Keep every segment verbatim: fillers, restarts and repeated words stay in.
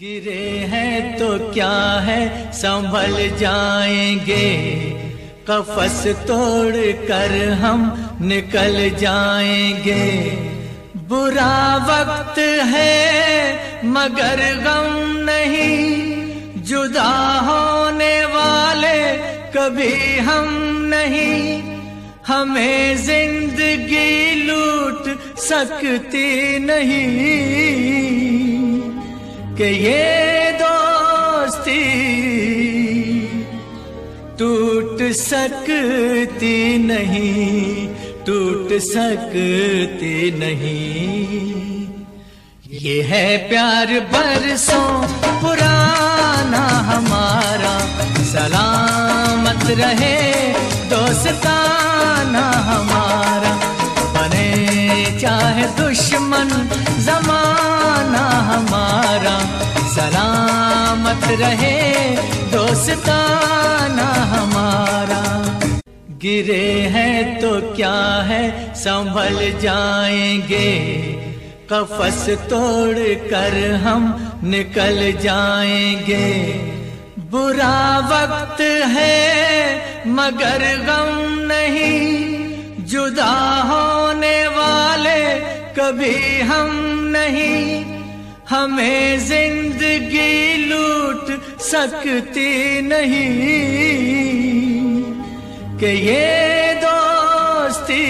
گرے ہیں تو کیا ہے سنبھل جائیں گے، قفس توڑ کر ہم نکل جائیں گے۔ برا وقت ہے مگر غم نہیں، جدا ہونے والے کبھی ہم نہیں، ہمیں زندگی لوٹ سکتی نہیں کہ یہ دوستی ٹوٹ سکتی نہیں، ٹوٹ سکتی نہیں۔ یہ ہے پیار برسوں پرانا ہمارا، سلامت رہے دوستانہ ہمارا، بنے چاہے دشمن زمانہ ہمارا، سلامت رہے دوستانہ ہمارا۔ گرے ہیں تو کیا ہے سنبھل جائیں گے، قفس توڑ کر ہم نکل جائیں گے۔ برا وقت ہے مگر غم نہیں، جدا ہونے والے کبھی ہم نہیں، ہمیں زندگی لوٹ سکتی نہیں کہ یہ دوستی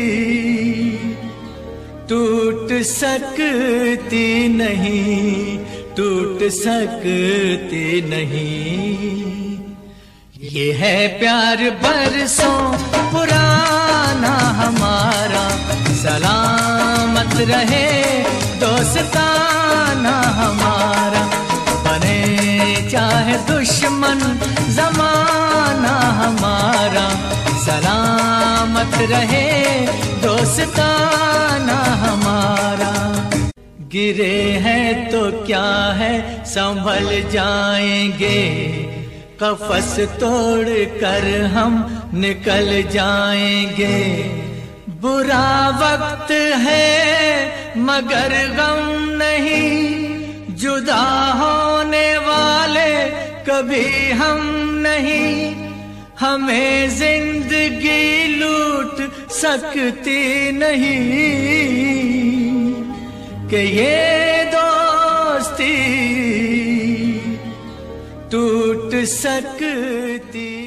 ٹوٹ سکتی نہیں، ٹوٹ سکتی نہیں۔ یہ ہے پیار برسوں پرانا ہمارا، سلامت رہے دوستانہ ہمارا، بنے چاہے دشمن زمانہ ہمارا، سلامت رہے دوستانہ ہمارا۔ گرے ہیں تو کیا ہے سنبھل جائیں گے، قفس توڑ کر ہم نکل جائیں گے۔ برا وقت ہے مگر غم نہیں، جدا ہونے والے کبھی ہم نہیں، ہمیں زندگی لوٹ سکتی نہیں کہ یہ دوستی ٹوٹ سکتی